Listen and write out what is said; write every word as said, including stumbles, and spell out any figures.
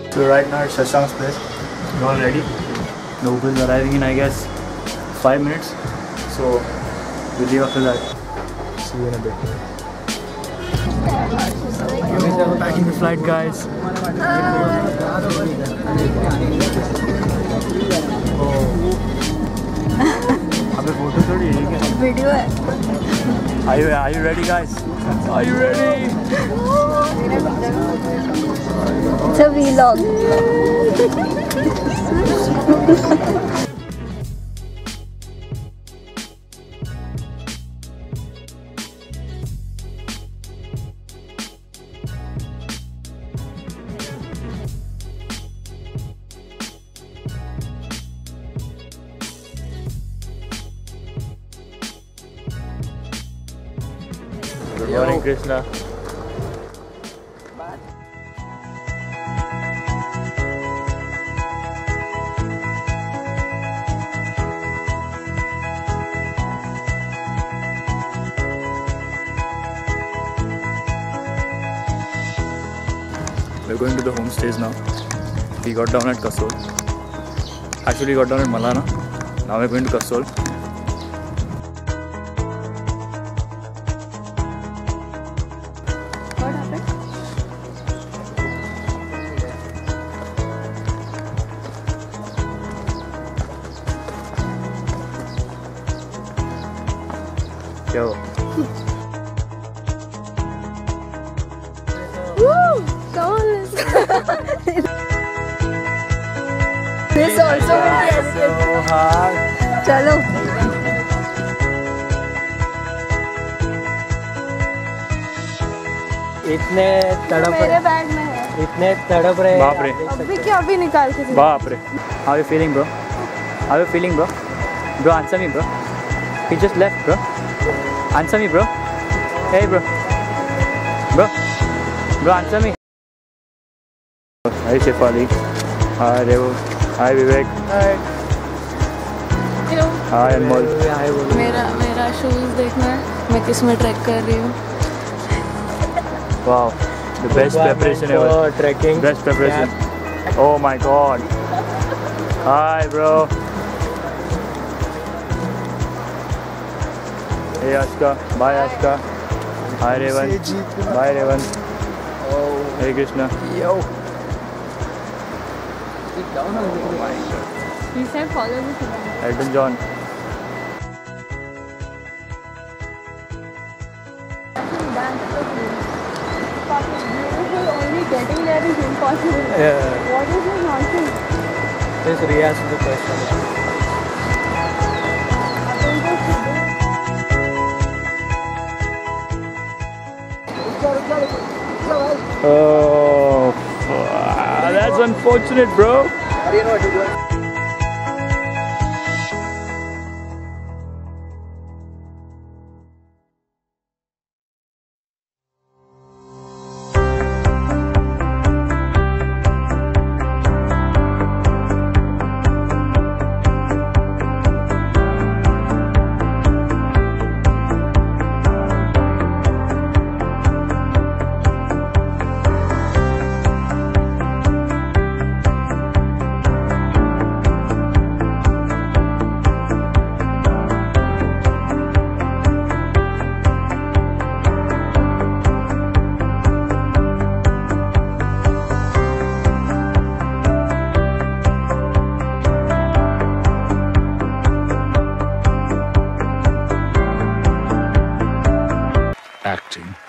So right now at Shashank's place, we're all ready. The Uber is arriving in I guess five minutes. So we'll leave after that. See you in a bit. We're packing the flight, guys. अबे photo थोड़ी है क्या? Video है. Are you are you ready, guys? Are you ready? It's a vlog. Good morning, Krishna. We're going to the homestays now. We got down at Kasol. Actually, we got down at Malana. Now we're going to Kasol. What happened? क्या हुआ? Woo! Come on, let's This also will be edited. So hard. चलो. इतने तड़प मेरे bag में है. इतने तड़प रहे. बाप रे. अभी क्या अभी निकाल के. बाप रे. How are you feeling, bro? How are you feeling, bro? Bro, answer me, bro. He just left, bro. Answer me, bro. Hey, bro. Bro. Bro, answer me. Hi, Shefali. Hi, Revo. Hi, Vivek. Hi. Hello. Hi, Anmol. मेरा मेरा shoes देखना है. मैं किस में track कर रही हूँ. Wow, the best preparation ever. Trekking. Best preparation. Yeah. Oh my God. Hi, bro. Hey, Ashka. Bye, Ashka. Hi, Revan. Bye, Revan. Oh. Hey, Krishna. Yo. Oh my God. He said follow me. Elton John. Only getting there is impossible. Yeah. What is this nonsense? Just re-ask the question. Oh, that's unfortunate, bro. How do you know what to do? Acting.